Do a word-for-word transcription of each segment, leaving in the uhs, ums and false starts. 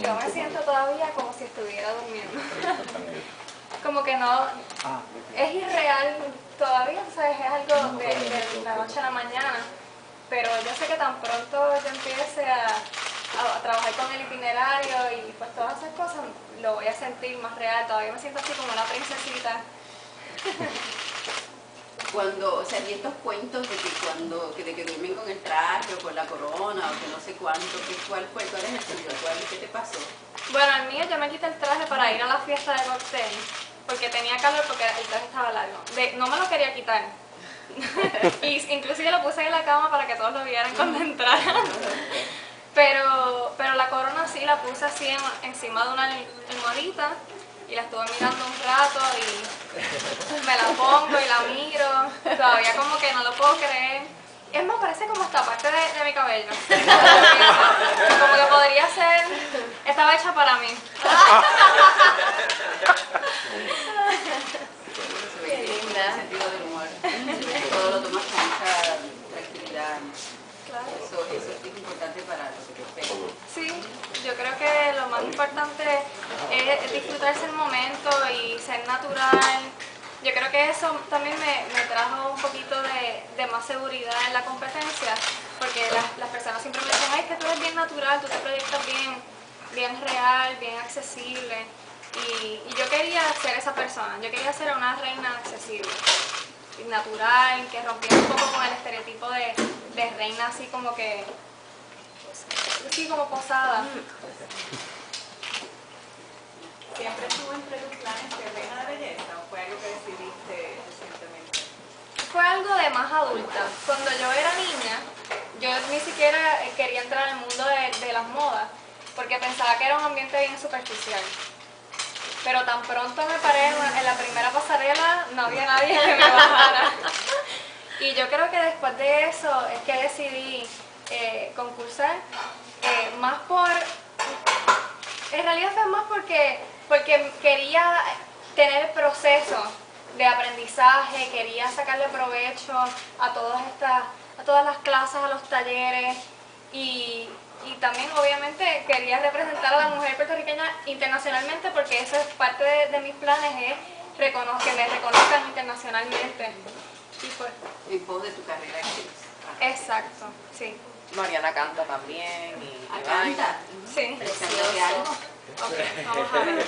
Yo me siento todavía como si estuviera durmiendo. Como que no, es irreal todavía, ¿sabes? Es algo de, de la noche a la mañana. Pero yo sé que tan pronto yo empiece a, a, a trabajar con el itinerario y pues todas esas cosas, lo voy a sentir más real. Todavía me siento así como una princesita. Cuando, o sea, y estos cuentos de que cuando, que de que duermen con el traje o con la corona o que no sé cuánto, que cuál fue, cuál es el tuyo, cuál, ¿qué te pasó? Bueno, el mío yo me quité el traje para ir a la fiesta de cóctel, porque tenía calor, porque el traje estaba largo. De, no me lo quería quitar. Y inclusive lo puse en la cama para que todos lo vieran cuando entraran. Pero, pero la corona sí la puse así en, encima de una almohadita y la estuve mirando un rato y me la pongo y la miro. Todavía como que no lo puedo creer. Es más, parece como esta parte de, de mi cabello. Como que podría ser, estaba hecha para mí. Qué linda. Sentido del humor. Todo lo tomas con mucha tranquilidad. Claro. Eso, eso es importante para lo que te espera. Sí, yo creo que lo más importante es disfrutarse el momento y ser natural. Yo creo que eso también me, me trajo un poquito de, de más seguridad en la competencia, porque las, las personas siempre me dicen, ay, es que tú eres bien natural, tú te proyectas bien, bien real, bien accesible. Y, y yo quería ser esa persona, yo quería ser una reina accesible, natural, que rompiera un poco con el estereotipo de, de reina así como que, así como posada. ¿Siempre estuvo entre tus planes ser reina de belleza o fue algo que decidiste recientemente? Fue algo de más adulta. Cuando yo era niña, yo ni siquiera quería entrar al mundo de, de las modas, porque pensaba que era un ambiente bien superficial. Pero tan pronto me paré en la, en la primera pasarela, no había nadie que me bajara. Y yo creo que después de eso es que decidí eh, concursar, eh, más por... En realidad fue más porque, porque quería tener el proceso de aprendizaje, quería sacarle provecho a todas estas, a todas las clases, a los talleres y, y también obviamente quería representar a la mujer puertorriqueña internacionalmente, porque eso es parte de, de mis planes, es recono que me reconozcan internacionalmente. Y pues, En pos de tu carrera actriz. exacto, sí. Mariana canta también y, ¿Ah, y canta? baila. Sí. Cántate algo. Ok, vamos a ver.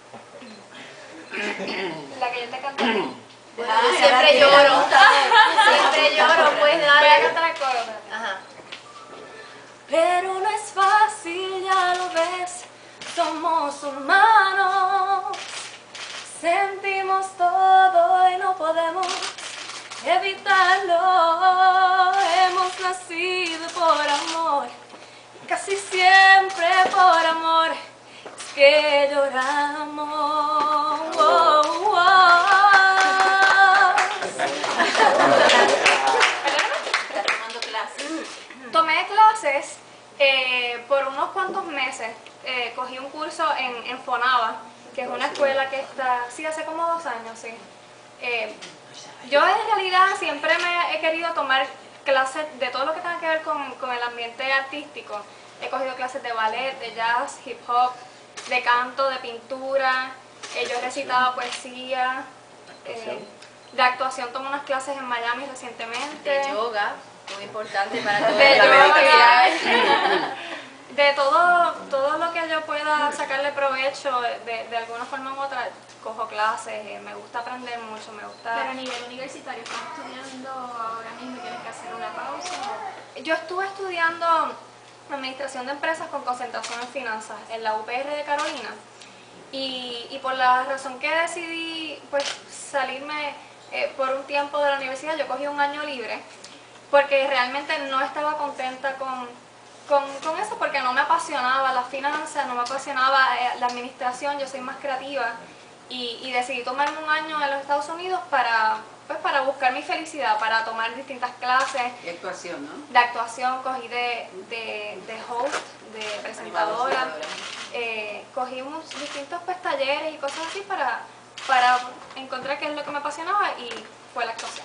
La que yo te canté. Ah, Siempre ya, lloro. ya. Siempre lloro, pues Voy a dale. cantar el coro. espérate. Ajá. Pero no es fácil, ya lo ves, somos humanos, sentimos todo y no podemos evitarlo, hemos nacido por amor, casi siempre por amor, es que lloramos. Oh, oh. ¿Estás tomando clases? Tomé clases eh, por unos cuantos meses, eh, cogí un curso en, en Fonaba, que es una escuela que está, sí, hace como dos años, sí. Eh, yo en realidad siempre me he querido tomar clases de todo lo que tenga que ver con, con el ambiente artístico. He cogido clases de ballet, de jazz, hip hop, de canto, de pintura, eh, yo recitaba poesía, eh, de actuación tomé unas clases en Miami recientemente. De yoga, muy importante para toda De la yoga, medicina. de todo, todo lo que yo pueda sacarle provecho de, de alguna forma u otra, cojo clases, eh, me gusta aprender mucho, me gusta... Pero a nivel universitario, ¿estás estudiando ahora mismo y tienes que hacer una pausa? Yo estuve estudiando Administración de Empresas con concentración en Finanzas en la U P R de Carolina y, y por la razón que decidí pues salirme eh, por un tiempo de la universidad, yo cogí un año libre porque realmente no estaba contenta con, con, con eso, porque no me apasionaba la finanza, no me apasionaba eh, la administración, yo soy más creativa y, y decidí tomarme un año en los Estados Unidos para, pues, para buscar mi felicidad, para tomar distintas clases De actuación, ¿no? de actuación, cogí de, de, de host, de presentadora, eh, cogí unos distintos pues, talleres y cosas así para, para encontrar qué es lo que me apasionaba y fue la actuación.